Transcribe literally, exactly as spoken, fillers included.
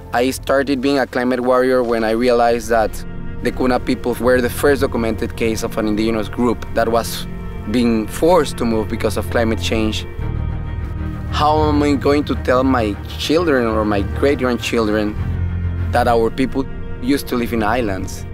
I started being a climate warrior when I realized that the Kuna people were the first documented case of an indigenous group that was being forced to move because of climate change. How am I going to tell my children or my great-grandchildren that our people used to live in islands?